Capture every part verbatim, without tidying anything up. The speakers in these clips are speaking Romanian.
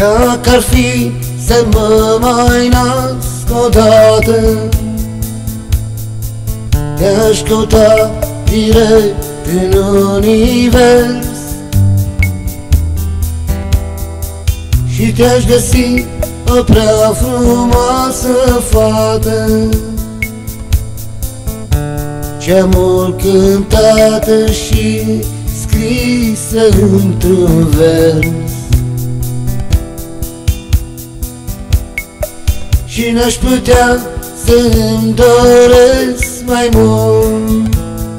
Dacă ar fi să mă mai nasc odată, te-aș căuta direct în univers și te-aș găsi o prea frumoasă fată, cea mult cântată și scrisă într-un vers. Și n-aș putea să-mi doresc mai mult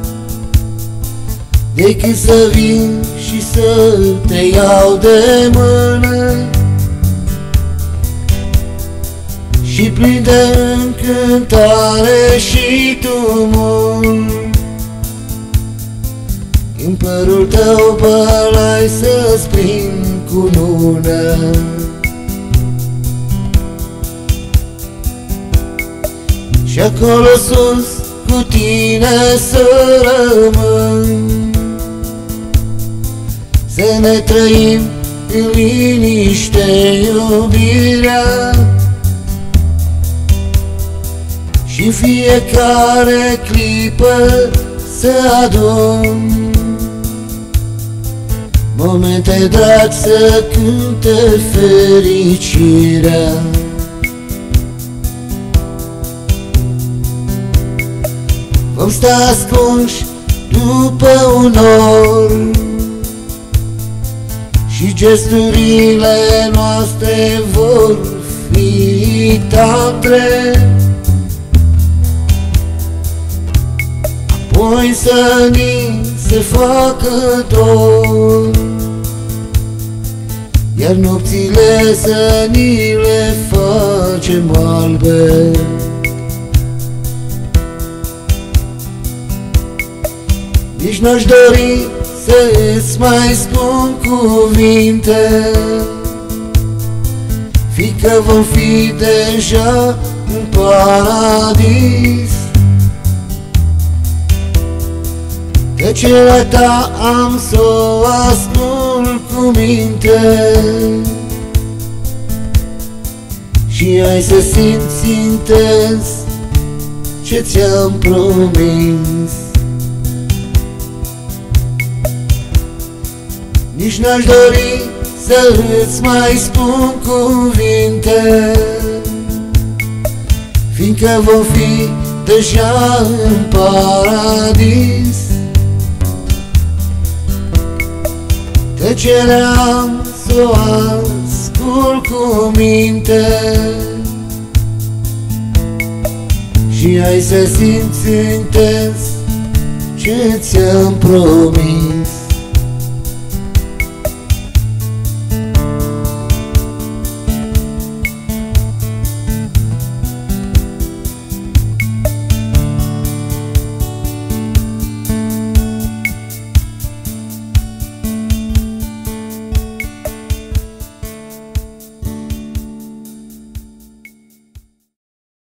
decât să vin și să te iau de mână și plin de încântare și tumult, în părul tău bălai să-ți prind cu lună. Și acolo sus cu tine să rămân, să ne trăim în liniște iubirea și fiecare clipă să adun momente dragi să cânte fericirea. Vom sta ascunși după un nor și gesturile noastre vor fi tandre, apoi să ni se facă dor, iar nopțile să ni le facem albe. Nici n-aș dori să-ți mai spun cuvinte, fiindcă vom fi deja în paradis. Tăcerea ta am să o ascult cu minte și ai să simți intens ce ți-am promis. Nici n-aș dori să-ți mai spun cuvinte, fiindcă vom fi deja în paradis. Tăcerea am să o ascult cu minte și ai să simți intens ce ți-am promis.